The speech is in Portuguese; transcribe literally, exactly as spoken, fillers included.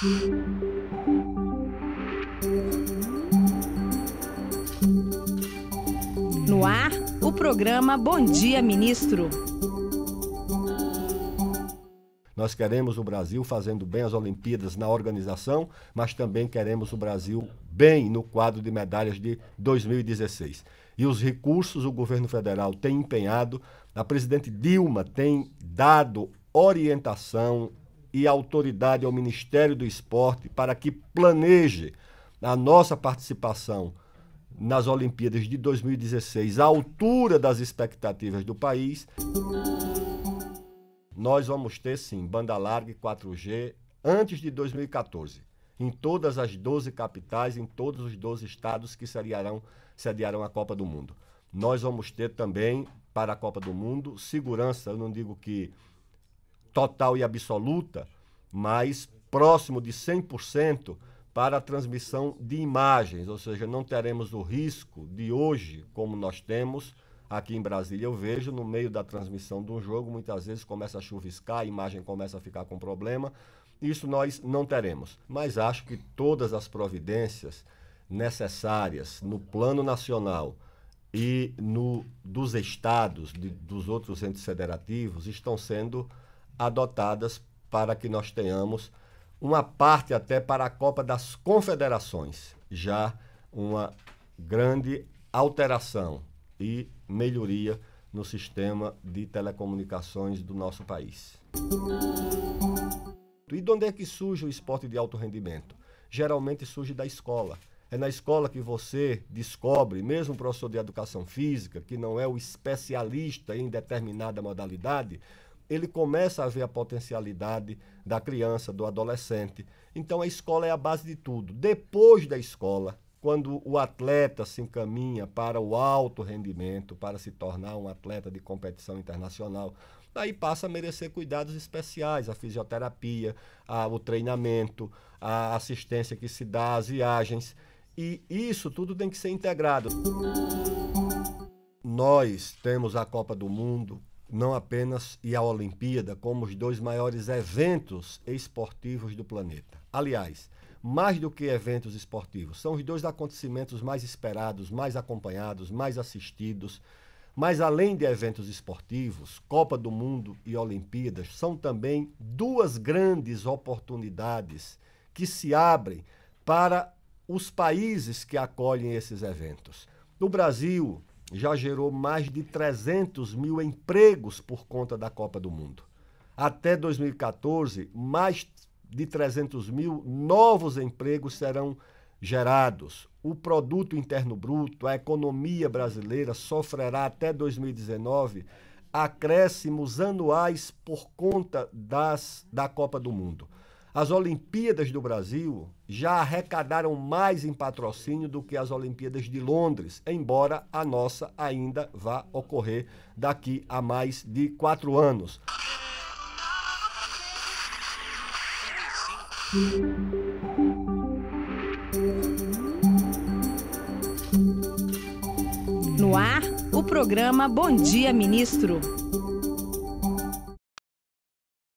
No ar, o programa Bom Dia, Ministro. Nós queremos o Brasil fazendo bem as Olimpíadas na organização, mas também queremos o Brasil bem no quadro de medalhas de dois mil e dezesseis. E os recursos o governo federal tem empenhado, a presidente Dilma tem dado orientação e autoridade ao Ministério do Esporte para que planeje a nossa participação nas Olimpíadas de dois mil e dezesseis à altura das expectativas do país. Nós vamos ter, sim, banda larga e quatro G antes de dois mil e quatorze, em todas as doze capitais, em todos os doze estados que sediarão, sediarão a Copa do Mundo. Nós vamos ter também, para a Copa do Mundo, segurança, eu não digo que total e absoluta, mas próximo de cem por cento para a transmissão de imagens, ou seja, não teremos o risco de hoje, como nós temos aqui em Brasília. Eu vejo no meio da transmissão de um jogo, muitas vezes começa a chuviscar, a imagem começa a ficar com problema. Isso nós não teremos. Mas acho que todas as providências necessárias no plano nacional e no dos estados, de, dos outros entes federativos, estão sendo adotadas para que nós tenhamos uma parte até para a Copa das Confederações, já uma grande alteração e melhoria no sistema de telecomunicações do nosso país. E de onde é que surge o esporte de alto rendimento? Geralmente surge da escola. É na escola que você descobre, mesmo um professor de educação física, que não é o especialista em determinada modalidade, ele começa a ver a potencialidade da criança, do adolescente. Então a escola é a base de tudo. Depois da escola, quando o atleta se encaminha para o alto rendimento, para se tornar um atleta de competição internacional, aí passa a merecer cuidados especiais, a fisioterapia, a, o treinamento, a assistência que se dá às viagens. E isso tudo tem que ser integrado. Nós temos a Copa do Mundo, não apenas, e a Olimpíada, como os dois maiores eventos esportivos do planeta. Aliás, mais do que eventos esportivos, são os dois acontecimentos mais esperados, mais acompanhados, mais assistidos. Mas além de eventos esportivos, Copa do Mundo e Olimpíadas são também duas grandes oportunidades que se abrem para os países que acolhem esses eventos. No Brasil, já gerou mais de trezentos mil empregos por conta da Copa do Mundo. Até dois mil e quatorze, mais de trezentos mil novos empregos serão gerados. O produto interno bruto, a economia brasileira sofrerá até dois mil e dezenove acréscimos anuais por conta das, da Copa do Mundo. As Olimpíadas do Brasil já arrecadaram mais em patrocínio do que as Olimpíadas de Londres, embora a nossa ainda vá ocorrer daqui a mais de quatro anos. No ar, o programa Bom Dia, Ministro.